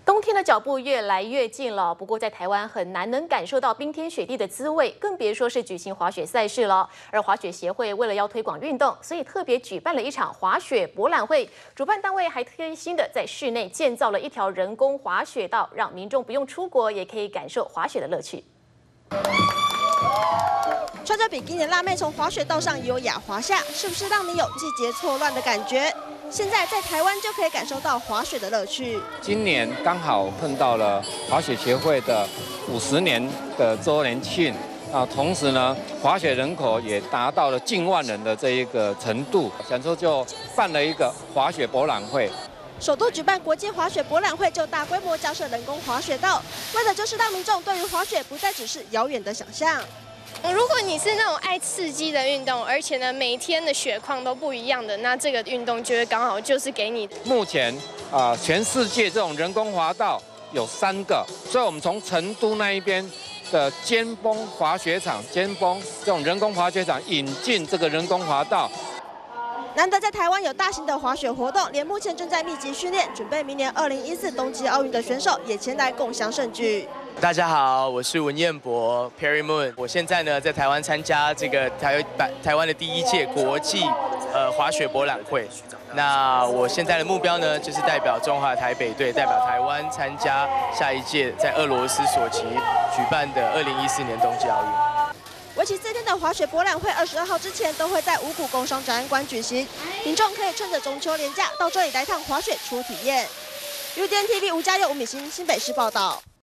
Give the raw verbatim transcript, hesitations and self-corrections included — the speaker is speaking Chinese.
冬天的脚步越来越近了，不过在台湾很难能感受到冰天雪地的滋味，更别说是举行滑雪赛事了。而滑雪协会为了要推广运动，所以特别举办了一场滑雪博览会。主办单位还贴心的在室内建造了一条人工滑雪道，让民众不用出国也可以感受滑雪的乐趣。 穿着比基尼的辣妹从滑雪道上优雅滑下，是不是让你有季节错乱的感觉？现在在台湾就可以感受到滑雪的乐趣。 今年刚好碰到了滑雪协会的五十年的周年庆啊，同时呢，滑雪人口也达到了近万人的这一个程度，想说就办了一个滑雪博览会。 首都举办国际滑雪博览会，就大规模架设人工滑雪道，为的就是让民众对于滑雪不再只是遥远的想象。 如果你是那种爱刺激的运动，而且呢每天的雪况都不一样的，那这个运动就会刚好就是给你。 目前啊、呃，全世界这种人工滑道有三个，所以我们从成都那一边的尖峰滑雪场、尖峰这种人工滑雪场引进这个人工滑道。 难得在台湾有大型的滑雪活动，连目前正在密集训练，准备明年二零一四冬季奥运的选手也前来共襄盛举。 大家好，我是文彦博 Perry Moon。我现在呢在台湾参加这个台台湾的第一届国际呃滑雪博览会。那我现在的目标呢，就是代表中华台北队，代表台湾参加下一届在俄罗斯索契举办的二零一四年冬季奥运。 为期四天的滑雪博览会，二十二号之前都会在五股工商展览馆举行，民众可以趁着中秋连假到这里来趟滑雪初体验。U D N T V 吴家佑、吴敏欣新北市报道。